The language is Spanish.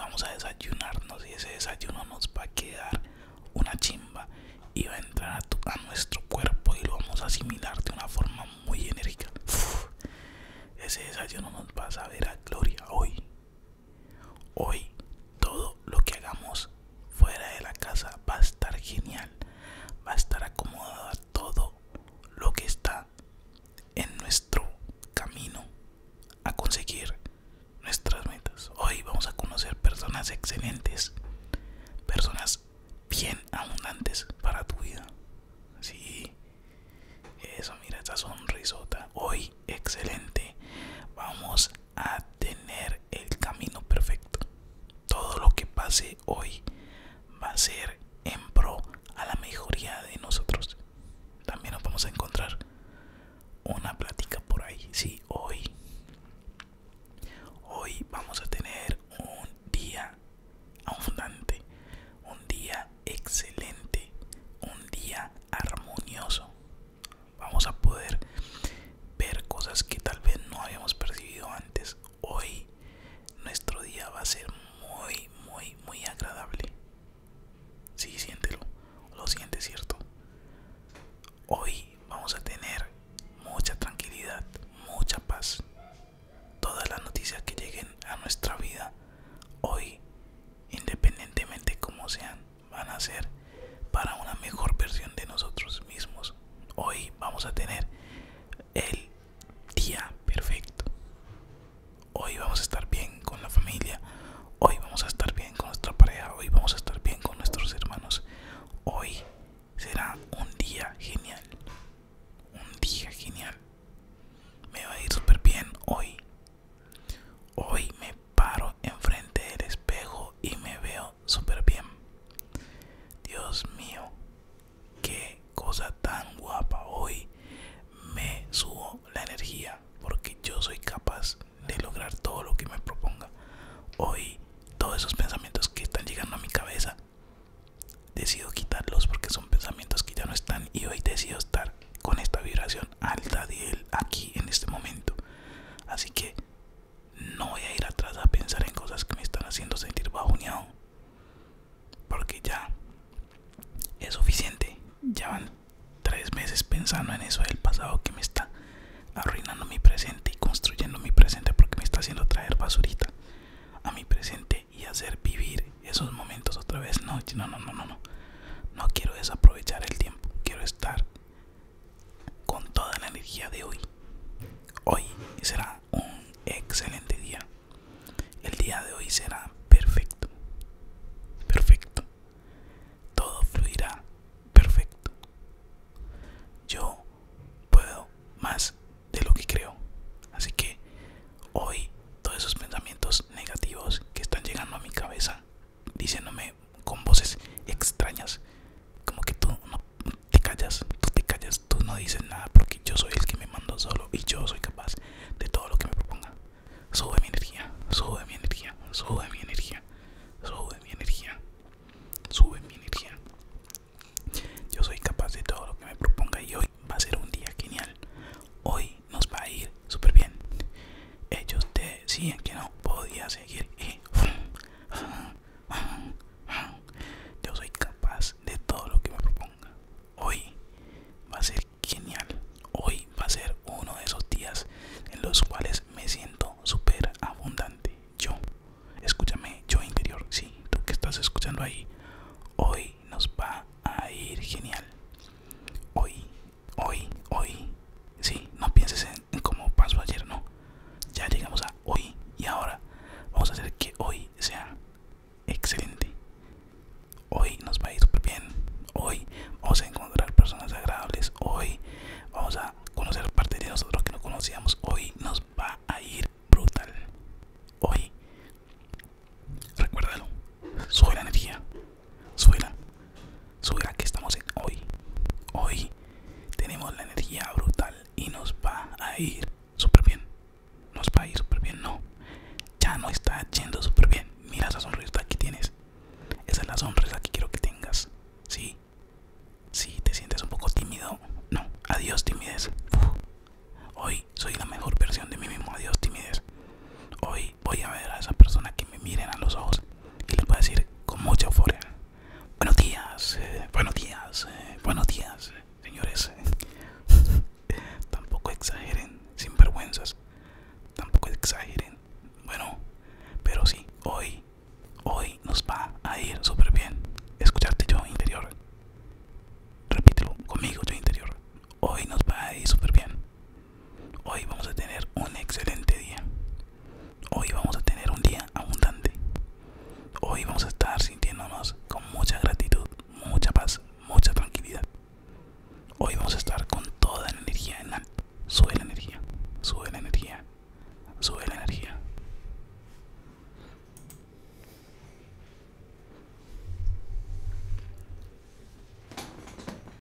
vamos a desayunarnos y ese desayuno nos va a quedar una chimba y va a entrar a nuestro cuerpo y lo vamos a asimilar de una forma muy enérgica. Uf, ese desayuno nos va a saber a gloria hoy. Hoy todo lo que hagamos fuera de la casa va a estar genial, va a estar acomodado a todo lo que está en nuestro camino a conseguir nuestras metas. Hoy vamos a conocer personas excelentes, personas bien abundantes para tu vida. Sí, eso, mira esa sonrisota. Hoy, excelente. Vamos a tener el camino perfecto. Todo lo que pase hoy va a ser en pro a la mejoría de nosotros. También nos vamos a encontrar una plática por ahí. Sí, hoy vamos a tener un día abundante, un día excelente, un día armonioso. Vamos a poder ver cosas que tal vez no habíamos percibido antes. Hoy nuestro día va a ser muy, muy, muy agradable. Sí, siéntelo, lo sientes, ¿cierto? Hoy vamos a tener mucha tranquilidad, mucha paz. Todas las noticias que lleguen a nuestra vida hoy, independientemente como sean, van a ser para una mejor versión de nosotros mismos. Hoy vamos a tener el día perfecto. Hoy vamos a estar bien con la familia. Hoy vamos a estar bien con nuestra pareja. Hoy vamos a estar bien con nuestros hermanos. Hoy será un día genial. Un día genial. Me va a ir súper bien hoy. Hoy me paro enfrente del espejo y me veo súper bien. Dios mío, qué cosa tan guapa. Hoy me subo la energía porque yo soy capaz de lograr todo lo que me proponga. Hoy todos esos pensamientos que están llegando a mi cabeza decido quitarlos porque son pensamientos que ya no están, y hoy decido estar con esta vibración alta de él aquí en este momento. Así que no voy a ir atrás a pensar en cosas que me están haciendo sentir bajoneado, porque ya es suficiente. Ya van 3 meses pensando en eso del pasado que me está arruinando mi presente y construyendo mi presente, porque me está haciendo traer basurita a mi presente y hacer vivir esos momentos otra vez. No quiero desaprovechar el tiempo. Quiero estar con toda la energía de hoy. Hoy será un excelente día. El día de hoy será perfecto. Perfecto. Todo fluirá perfecto. Yo puedo más de lo que creo. Así que hoy todos esos pensamientos negativos que están llegando a mi cabeza, diciéndome con voces extrañas, como que tú no te callas, tú no dices nada porque yo soy el que me mando solo y yo soy capaz de todo lo que me proponga. Sube mi energía, sube mi energía, sube mi energía, sube mi energía, sube mi energía. Yo soy capaz de todo lo que me proponga y hoy va a ser un día genial. Hoy nos va a ir súper bien. Ellos decían que no podía seguir y yo soy capaz de todo lo que me proponga. Hoy va a ser genial. Hoy va a ser uno de esos días en los cuales me siento súper abundante. Yo, escúchame, yo interior, sí, tú que estás escuchando ahí,